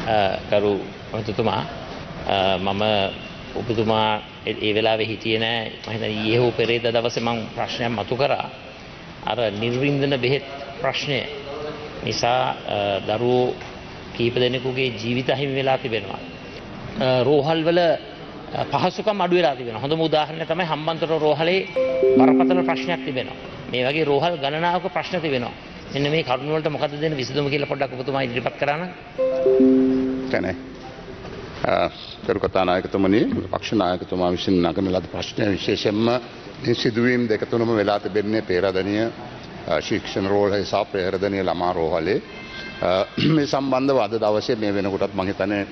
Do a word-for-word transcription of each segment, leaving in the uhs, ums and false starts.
කරු මහතුතුමා මම ඔබතුමා ඒ වෙලාවේ හිටියේ නෑ මම හිතන්නේ ඊයේ හෝ පෙරේදා දවසේ මම ප්‍රශ්නයක් මතු කරා අර නිර්වින්දන බෙහෙත් ප්‍රශ්නය නිසා දරුවෝ කීප දෙනෙකුගේ ජීවිත හිමි වෙලා තිබෙනවා රෝහල් වල පහසුකම් අඩු වෙලා තිබෙනවා හොඳම උදාහරණය තමයි හම්බන්තොට රෝහලේ බරපතල ප්‍රශ්නයක් තිබෙනවා මේ වගේ රෝහල් ගණනාවක ප්‍රශ්න තිබෙනවා මෙන්න මේ කරුණ වලට මොකද දෙන්න විසඳුම කියලා පොඩ්ඩක් ඔබතුමා ඉදිරිපත් කරා නම් තැනේ කරු කතානායකතුමනි පක්ෂ නායකතුමා විසින් නගන ලද ප්‍රශ්නය විශේෂයෙන්ම මේ සිදුවීම් දෙක තුනම වෙලා තිබෙන්නේ පේරාදෙණිය ශික්ෂණ රෝහලේ සහ පේරාදෙණිය ළමා රෝහලේ මේ සම්බන්ධව අද දවසේ මේ වෙනකොටත් මම හිතන්නේ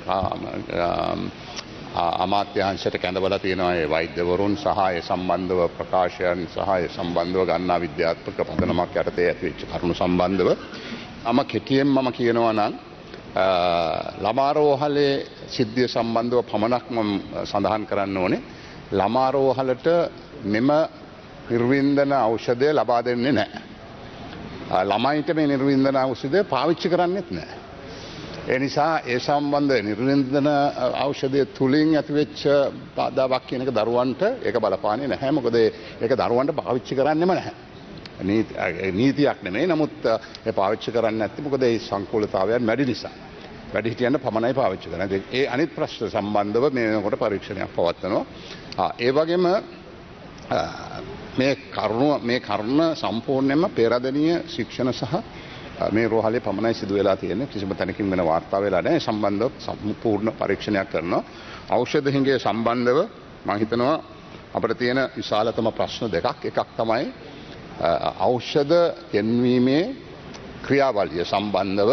අමාත්‍යාංශයට කැඳවලා තියෙනවා ඒ වෛද්‍යවරුන් සහ ඒ සම්බන්ධව ප්‍රකාශයන් සහ ඒ සම්බන්ධව ගන්නා විද්‍යාත්මක පදනමක් යටතේ ඇතිවෙච්ච කරුණු සම්බන්ධව මම කෙටියෙන් මම කියනවා නම් ළමා රෝහලේ සිද්ධිය සම්බන්ධව පමණක් මම සඳහන් කරන්න ඕනේ ළමා රෝහලට මෙම නිර්වින්දන ඖෂධය ලබා දෙන්නේ නැහැ. ළමයිට මේ නිර්වින්දන ඖෂධය පාවිච්චි කරන්නේත් නැහැ. ඒ නිසා ඒ සම්බන්ධ නිර්වින්දන ඖෂධය තුලින් ඇතිවෙච්ච බාධාවක් කියන එක දරුවන්ට ඒක බලපාන්නේ නැහැ. මොකද ඒක දරුවන්ට පාවිච්චි කරන්නෙම නැහැ. නීතියක් නෙමෙයි. නමුත් ඒ පාවිච්චි කරන්නේ නැත්නම් මොකද ඒ සංකූලතාවයන් වැඩි නිසා. වැඩි හිටියන්න පමණයි පාවිච්චි කරන්නේ. ඒ අනිත් ප්‍රශ්න සම්බන්ධව මේ වෙනකොට පරීක්ෂණයක් පවත්වනවා. ආ ඒ වගේම මේ කරුණ මේ කරුණ සම්පූර්ණයෙන්ම පේරාදෙණිය ශික්ෂණ සහ මේ රෝහලේ පමණයි සිදු වෙලා තියෙන්නේ. කිසිම තැනකින් වෙන වාර්තා වෙලා නැහැ. සම්බන්ධව සම්පූර්ණ පරීක්ෂණයක් කරනවා. ඖෂධ හිඟේ සම්බන්ධව මම හිතනවා අපිට තියෙන විශාලතම ප්‍රශ්න දෙකක්. එකක් තමයි ඖෂධ ගෙන්වීමේ ක්‍රියාවලිය සම්බන්ධව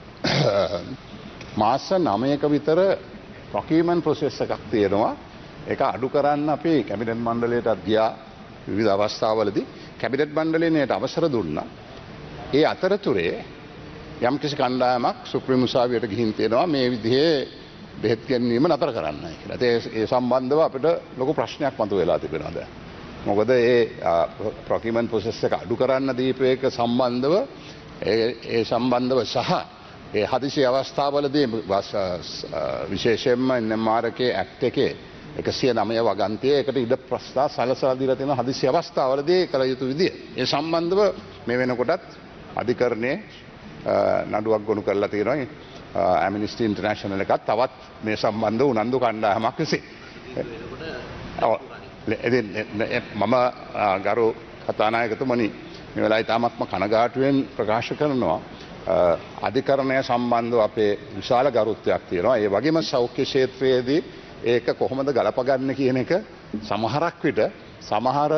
මාස නවයක විතර ප්‍රොකියුමන්ට් ප්‍රොසෙස් එකක් තියෙනවා. ඒක අඩු කරන්න අපි කැබිනට් මණ්ඩලයට ගියා විවිධ අවස්ථාවලදී කැබිනට් මණ්ඩලයට අවසර දුන්නා. ඒ අතරතුරේ යම් කිසි කණ්ඩායමක් සුප්‍රීම උසාවියට ගිහින් තියෙනවා මේ විදිහේ බෙහෙත් ගැනීම නතර කරන්නයි කියලා. ඒ සම්බන්ධව අපිට ලොකු ප්‍රශ්නයක් මතුවලා තිබෙනවා දැන්. මොකද ඒ ප්‍රොකියුමන්ට් ප්‍රොසෙස් එක අඩු කරන්න දීප එක සම්බන්ධව ඒ සම්බන්ධව සහ ඒ හදිසි අවස්ථාවලදී විශේෂයෙන්ම එන් එම් ආර් එකේ ඇක්ට් එකේ එකසිය නවය වගන්තියේ එකට ඉඩ ප්‍රස්තාව සලසලා දීලා තියෙන හදිසි අවස්ථාවලදී කළ යුතු විදිය. ඒ සම්බන්ධව මේ වෙනකොටත් අධිකරණයේ නඩුවක් ගොනු කරලා තියෙනවා. ඇමිනිස්ටි ඉන්ටර්නැෂනල් එකත් තවත් මේ සම්බන්ධ උනන්දු කණ්ඩායමක් විසින්. මම ගරු කතානායකතුමනි මේ වෙලාවේ තාමත්ම කනගාටුවෙන් ප්‍රකාශ කරනවා අධිකරණය සම්බන්ධව අපේ විශාල ගරුත්වයක් තියෙනවා. ඒ වගේම සෞඛ්‍ය ක්ෂේත්‍රයේදී ඒක කොහොමද ගලපගන්න කියන එක සමහරක් විට සමහර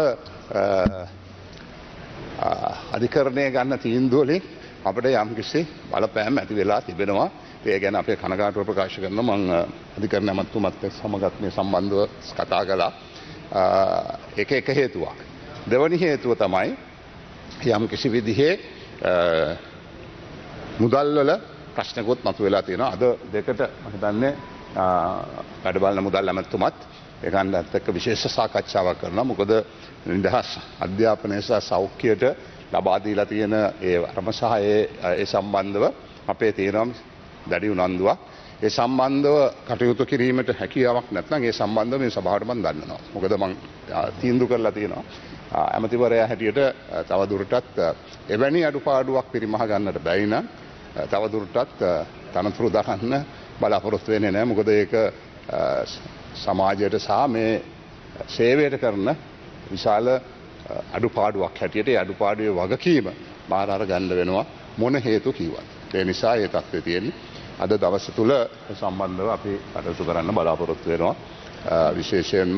අධිකරණය ගන්න තීන්දුව වලින් අපිට යම්කිසි බලපෑම් ඇති වෙලා තිබෙනවා. ඒ ගැන අපේ කනගාටුව ප්‍රකාශ කරනවා. මම අධිකරණ අමාත්‍යතුමත් සමගත් මේ සම්බන්ධව කතා කළා. ඒක එක හේතුවක්. දෙවැනි හේතුව තමයි යම් කිසි විදිහේ මුදල් වල ප්‍රශ්නකුත් මතුවලා තියෙනවා. අද දෙකට මම හිතන්නේ වැඩ බලන මුදල් ඇමතුමත් ඒකත් එක්ක විශේෂ සාකච්ඡාවක් කරනවා. මොකද නිදහස් අධ්‍යාපනය සහ සෞඛ්‍යයට ලබා දීලා තියෙන ඒ අරම සහ ඒ සම්බන්ධව අපේ තියෙන දැඩි උනන්දුවක්. ඒ සම්බන්ධව කටයුතු කිරීමට හැකියාවක් නැත්නම් ඒ සම්බන්ධව මේ සභාවට මම දන්නවා. මොකද මම තීන්දුව කරලා තියෙනවා. ඇමතිවරයා හැටියට තව දුරටත් එවැනි අඩුපාඩුවක් පරිමහ ගන්නට බැරි නම් තව දුරටත් තනතුරු දරන්න බලාපොරොත්තු වෙන්නේ නැහැ. මොකද ඒක සමාජයට සහ මේ සේවයට කරන විශාල අඩුපාඩුවක් හැටියට ඒ අඩුපාඩුවේ වගකීම බාර අර ගන්න වෙනවා මොන හේතු කිව්වත්. ඒ නිසා ඒ තත්ත්වය තියෙන්නේ. අද දවස තුල සම්බන්ධව අපි කටයුතු කරන්න බලාපොරොත්තු වෙනවා. විශේෂයෙන්ම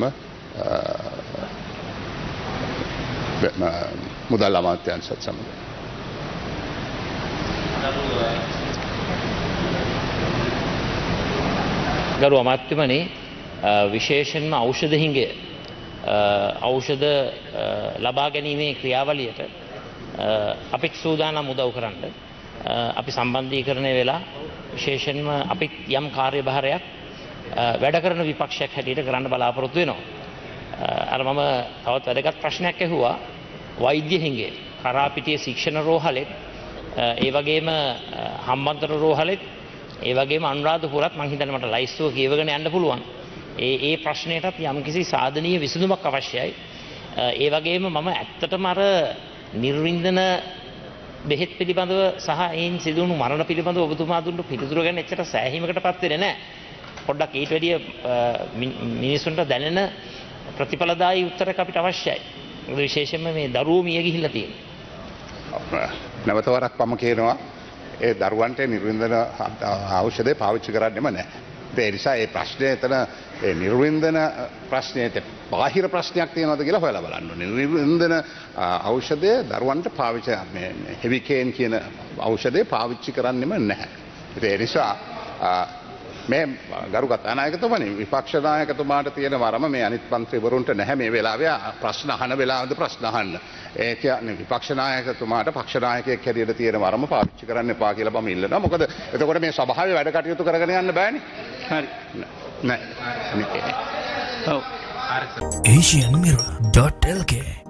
මුදල් අමාත්‍යාංශත් සමග. ගරු අමාත්‍යමනි විශේෂයෙන්ම ඖෂධ හිඟය ඖෂධ ලබා ගැනීමේ ක්‍රියාවලියට අපිත් සූදානම් උදව් කරන්න අපි සම්බන්ධීකරණය වෙලා විශේෂයෙන්ම අපි යම් කාර්යභාරයක් වැඩ කරන විපක්ෂයක් හැටියට කරන්න බලාපොරොත්තු වෙනවා. අර මම තවත් වැදගත් ප්‍රශ්නයක් ඇහුවා වෛද්‍ය හිඟය කරාපිටිය ශික්ෂණ රෝහලෙත් ඒ වගේම හම්බන්තොට රෝහලෙත් ඒ වගේම අනුරාධපුරත් මං හිතන්නේ මට ලයිස්තුව කියවගෙන යන්න පුළුවන්. ඒ ඒ ප්‍රශ්නයටත් යම්කිසි සාධනීය විසඳුමක් අවශ්‍යයි. ඒ වගේම මම ඇත්තටම අර නිර්වින්දන බෙහෙත් පිළිබඳව සහ එයින් සිදුවුණු මරණ පිළිබඳව ඔබතුමා දුන්නු පිළිතුර ගැන එච්චර සෑහීමකටපත් වෙන්නේ නැහැ. පොඩ්ඩක් ඊට වැඩිය මිනිසුන්ට දැනෙන ප්‍රතිඵලදායී උත්තරයක් අපිට අවශ්‍යයි. මොකද විශේෂයෙන්ම මේ දරුවෝ මිය ගිහිල්ලා තියෙනවා. නැවත වරක් මම කියනවා ඒ දරුවන්ට නිර්වින්දන ඖෂධය පාවිච්චි කරන්නෙම නැහැ. ඒ නිසා ඒ ප්‍රශ්නය එතන ඒ නිර්වින්දන ප්‍රශ්නයට බාහිර ප්‍රශ්නයක් තියෙනවද කියලා හොයලා බලන්න ඕනේ. නිර්වින්දන ඖෂධය දරුවන්ට පාවිච්චි මේ හෙවිකේන් කියන ඖෂධය පාවිච්චි කරන්නෙම නැහැ. ඒ නිසා මේ ගරු කතානායකතුමනි විපක්ෂ නායකතුමාට තියෙන වරම මේ අනිත් මන්ත්‍රීවරුන්ට නැහැ මේ වෙලාවේ ප්‍රශ්න අහන වෙලාවද ප්‍රශ්න අහන්න. ඒ කියන්නේ විපක්ෂ නායකතුමාට පක්ෂ නායකයෙක් හැටියට තියෙන වරම පාවිච්චි කරන්න එපා කියලා මම ඉල්ලනවා. මොකද එතකොට මේ සභාවේ වැඩ කටයුතු කරගෙන යන්න බෑනේ. හරි. නෑ. ඔව්. asian mirror dot l k